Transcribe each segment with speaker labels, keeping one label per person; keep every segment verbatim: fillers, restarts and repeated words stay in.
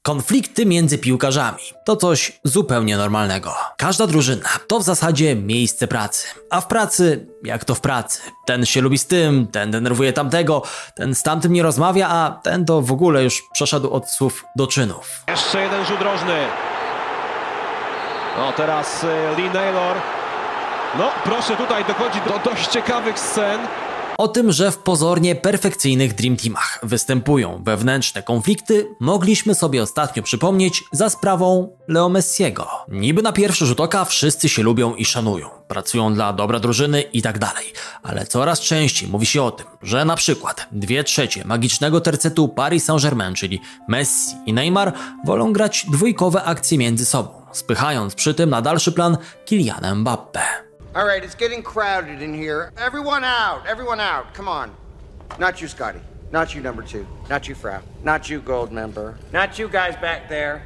Speaker 1: Konflikty między piłkarzami to coś zupełnie normalnego. Każda drużyna to w zasadzie miejsce pracy. A w pracy, jak to w pracy. Ten się lubi z tym, ten denerwuje tamtego, ten z tamtym nie rozmawia, a ten to w ogóle już przeszedł od słów do czynów.
Speaker 2: Jeszcze jeden rzut rożny. No teraz Lee Naylor. No proszę, tutaj dochodzi do dość ciekawych scen.
Speaker 1: O tym, że w pozornie perfekcyjnych Dream Teamach występują wewnętrzne konflikty, mogliśmy sobie ostatnio przypomnieć za sprawą Leo Messiego. Niby na pierwszy rzut oka wszyscy się lubią i szanują, pracują dla dobra drużyny i tak dalej, ale coraz częściej mówi się o tym, że na przykład dwie trzecie magicznego tercetu Paris Saint-Germain, czyli Messi i Neymar, wolą grać dwójkowe akcje między sobą, spychając przy tym na dalszy plan Kyliana Mbappé.
Speaker 3: All right, it's getting crowded in here. Everyone out, everyone out, come on. Not you, Scotty. Not you, number two. Not you, Frau. Not you, gold member. Not you guys back there.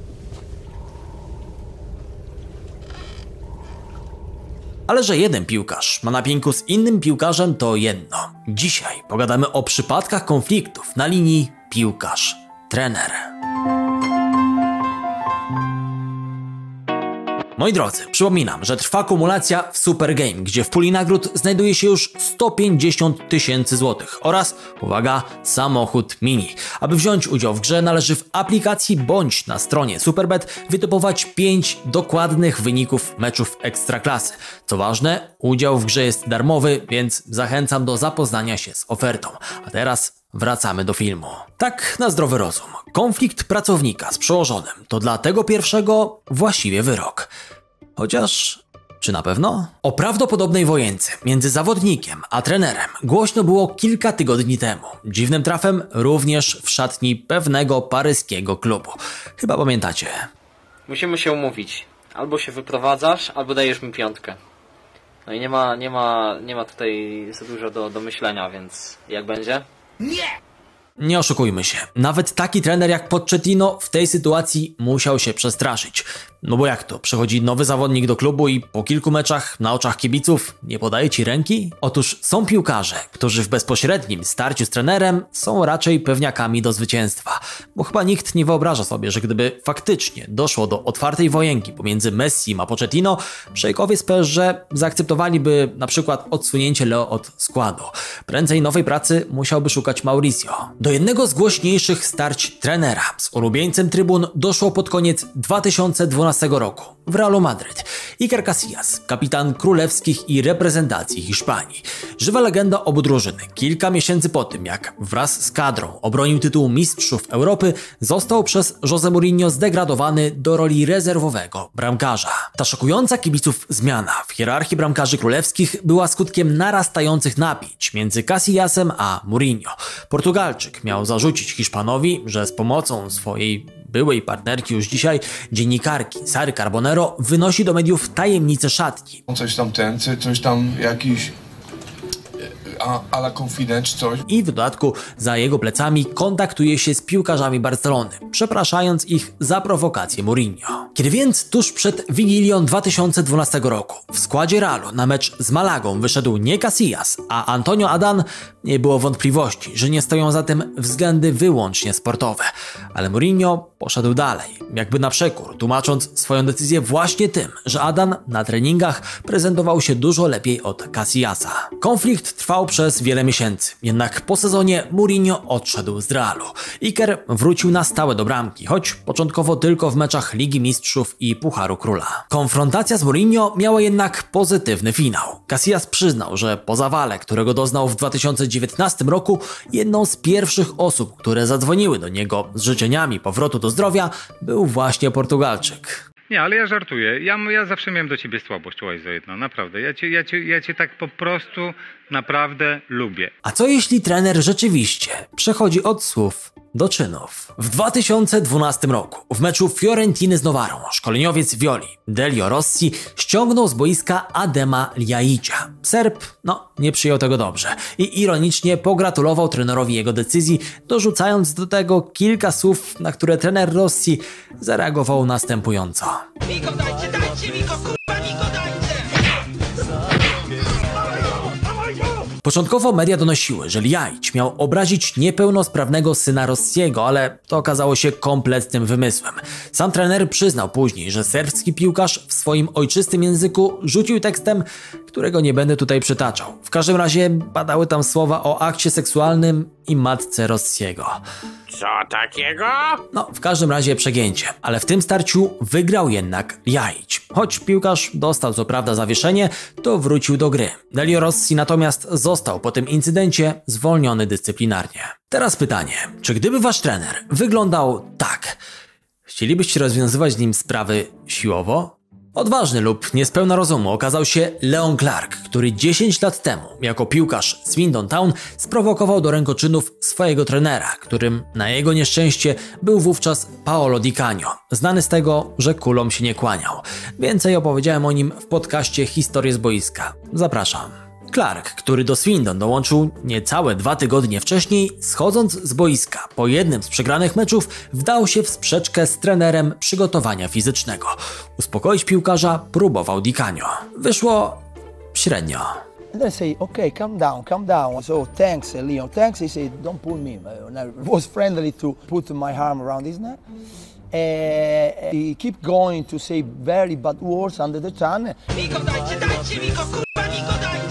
Speaker 1: Ale że jeden piłkarz ma na pięku z innym piłkarzem, to jedno. Dzisiaj pogadamy o przypadkach konfliktów na linii piłkarz-trener. Moi drodzy, przypominam, że trwa kumulacja w Super Game, gdzie w puli nagród znajduje się już sto pięćdziesiąt tysięcy złotych oraz, uwaga, samochód mini. Aby wziąć udział w grze, należy w aplikacji bądź na stronie Superbet wytypować pięć dokładnych wyników meczów Ekstraklasy. Co ważne, udział w grze jest darmowy, więc zachęcam do zapoznania się z ofertą. A teraz wracamy do filmu. Tak na zdrowy rozum. Konflikt pracownika z przełożonym to dla tego pierwszego właściwie wyrok. Chociaż, czy na pewno? O prawdopodobnej wojence między zawodnikiem a trenerem głośno było kilka tygodni temu. Dziwnym trafem również w szatni pewnego paryskiego klubu. Chyba pamiętacie.
Speaker 4: Musimy się umówić. Albo się wyprowadzasz, albo dajesz mi piątkę. No i nie ma, nie ma, nie ma tutaj za dużo do, do myślenia, więc jak będzie?
Speaker 3: Nie!
Speaker 1: Nie oszukujmy się, nawet taki trener jak Pochettino w tej sytuacji musiał się przestraszyć. No bo jak to, przychodzi nowy zawodnik do klubu i po kilku meczach na oczach kibiców nie podaje ci ręki? Otóż są piłkarze, którzy w bezpośrednim starciu z trenerem są raczej pewniakami do zwycięstwa. Bo chyba nikt nie wyobraża sobie, że gdyby faktycznie doszło do otwartej wojenki pomiędzy Messim a Pochettino, szejkowie z P S G zaakceptowaliby na przykład odsunięcie Leo od składu. Prędzej nowej pracy musiałby szukać Mauricio. Do jednego z głośniejszych starć trenera z ulubieńcem trybun doszło pod koniec dwa tysiące dwunastego roku w Realu Madryt. Iker Casillas, kapitan królewskich i reprezentacji Hiszpanii. Żywa legenda obu drużyny. Kilka miesięcy po tym, jak wraz z kadrą obronił tytuł mistrzów Europy, został przez José Mourinho zdegradowany do roli rezerwowego bramkarza. Ta szokująca kibiców zmiana w hierarchii bramkarzy królewskich była skutkiem narastających napięć między Casillasem a Mourinho. Portugalczyk miał zarzucić Hiszpanowi, że z pomocą swojej byłej partnerki już dzisiaj, dziennikarki Sary Carbonero, wynosi do mediów tajemnice szatni.
Speaker 5: Coś tam ten, coś tam jakiś a, a la Confident czy coś.
Speaker 1: I w dodatku za jego plecami kontaktuje się z piłkarzami Barcelony, przepraszając ich za prowokację Mourinho. Kiedy więc tuż przed Wigilią dwa tysiące dwunastego roku w składzie Realu na mecz z Malagą wyszedł nie Casillas, a Antonio Adan, nie było wątpliwości, że nie stoją za tym względy wyłącznie sportowe. Ale Mourinho poszedł dalej, jakby na przekór, tłumacząc swoją decyzję właśnie tym, że Adan na treningach prezentował się dużo lepiej od Casillasa. Konflikt trwał przez wiele miesięcy, jednak po sezonie Mourinho odszedł z Realu. Iker wrócił na stałe do bramki, choć początkowo tylko w meczach Ligi Mistrzów i Pucharu Króla. Konfrontacja z Mourinho miała jednak pozytywny finał. Casillas przyznał, że po zawale, którego doznał w dwa tysiące dziewiętnastym roku, jedną z pierwszych osób, które zadzwoniły do niego z życzeniami powrotu do zdrowia, był właśnie Portugalczyk.
Speaker 6: Nie, ale ja żartuję. Ja, ja zawsze miałem do ciebie słabość, Łajzo, jedna, naprawdę. Ja cię, ja, cię, ja cię tak po prostu naprawdę lubię.
Speaker 1: A co jeśli trener rzeczywiście przechodzi od słów do czynów? W dwa tysiące dwunastym roku w meczu Fiorentiny z Nowarą szkoleniowiec Violi, Delio Rossi, ściągnął z boiska Adema Ljajicia. Serb, no, nie przyjął tego dobrze i ironicznie pogratulował trenerowi jego decyzji, dorzucając do tego kilka słów, na które trener Rossi zareagował następująco.
Speaker 7: Migo, dajcie, dajcie, Migo, kurwa, Migo, dajcie!
Speaker 1: Początkowo media donosiły, że Ljajić miał obrazić niepełnosprawnego syna Rossiego, ale to okazało się kompletnym wymysłem. Sam trener przyznał później, że serbski piłkarz w swoim ojczystym języku rzucił tekstem, którego nie będę tutaj przytaczał. W każdym razie padały tam słowa o akcie seksualnym i matce Rossiego.
Speaker 3: Co takiego?
Speaker 1: No, w każdym razie przegięcie, ale w tym starciu wygrał jednak Ljajić. Choć piłkarz dostał co prawda zawieszenie, to wrócił do gry. Delio Rossi natomiast został po tym incydencie zwolniony dyscyplinarnie. Teraz pytanie, czy gdyby wasz trener wyglądał tak, chcielibyście rozwiązywać z nim sprawy siłowo? Odważny lub niespełna rozumu okazał się Leon Clark, który dziesięć lat temu jako piłkarz Swindon Town sprowokował do rękoczynów swojego trenera, którym na jego nieszczęście był wówczas Paolo Di Canio, znany z tego, że kulom się nie kłaniał. Więcej opowiedziałem o nim w podcaście Historie z boiska. Zapraszam. Clark, który do Swindon dołączył niecałe dwa tygodnie wcześniej, schodząc z boiska po jednym z przegranych meczów, wdał się w sprzeczkę z trenerem przygotowania fizycznego. Uspokoić piłkarza próbował Di Canio. Wyszło średnio.
Speaker 7: And then I say, okay, calm down, calm down. So thanks, Leon, thanks. He said, don't pull me. And I was friendly to put my arm around his neck. Uh, he kept going to say very bad words under the tongue.
Speaker 8: Miko, dajcie, dajcie, Miko, kurwa, Miko, dajcie!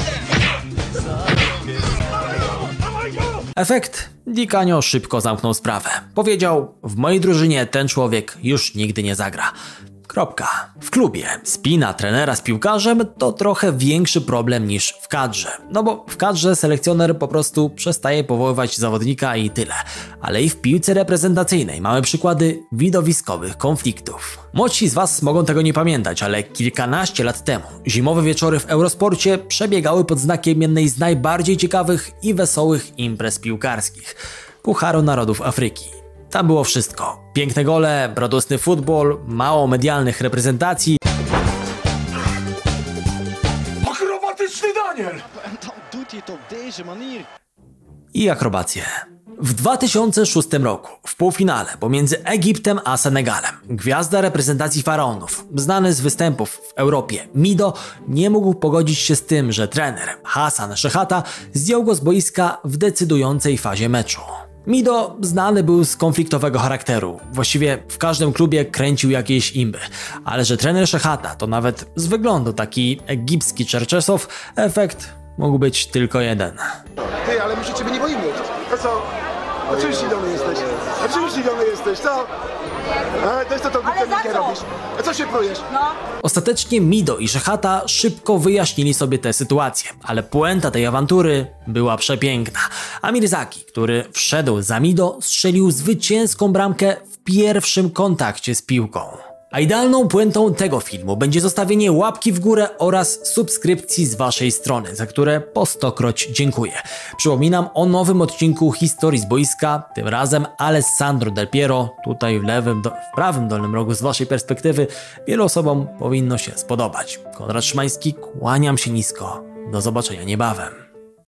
Speaker 1: Efekt? Di Canio szybko zamknął sprawę. Powiedział, w mojej drużynie ten człowiek już nigdy nie zagra. Kropka. W klubie spina trenera z piłkarzem to trochę większy problem niż w kadrze. No bo w kadrze selekcjoner po prostu przestaje powoływać zawodnika i tyle. Ale i w piłce reprezentacyjnej mamy przykłady widowiskowych konfliktów. Młodsi z was mogą tego nie pamiętać, ale kilkanaście lat temu zimowe wieczory w Eurosporcie przebiegały pod znakiem jednej z najbardziej ciekawych i wesołych imprez piłkarskich – Pucharu Narodów Afryki. Tam było wszystko. Piękne gole, radosny futbol, mało medialnych reprezentacji
Speaker 5: Akrobatyczny Daniel!
Speaker 1: i akrobacje. W dwa tysiące szóstym roku w półfinale pomiędzy Egiptem a Senegalem gwiazda reprezentacji faraonów, znany z występów w Europie Mido, nie mógł pogodzić się z tym, że trener Hassan Szehata zdjął go z boiska w decydującej fazie meczu. Mido znany był z konfliktowego charakteru, właściwie w każdym klubie kręcił jakieś imby, ale że trener Szehata to nawet z wyglądu taki egipski Czerczesow, efekt mógł być tylko jeden.
Speaker 9: Ty, ale my się ciebie nie boimy. To co? Oczywiście do mnie jesteś. Oczywiście do mnie jesteś, co? Ale to jest to, to głupie robisz. A co się plujesz? No.
Speaker 1: Ostatecznie Mido i Szehata szybko wyjaśnili sobie tę sytuację, ale puenta tej awantury była przepiękna. Amir Zaki, który wszedł za Mido, strzelił zwycięską bramkę w pierwszym kontakcie z piłką. A idealną puentą tego filmu będzie zostawienie łapki w górę oraz subskrypcji z waszej strony, za które po stokroć dziękuję. Przypominam o nowym odcinku Historii z boiska, tym razem Alessandro Del Piero, tutaj w lewym, do, w prawym dolnym rogu z waszej perspektywy. Wielu osobom powinno się spodobać. Konrad Szymański, kłaniam się nisko. Do zobaczenia niebawem.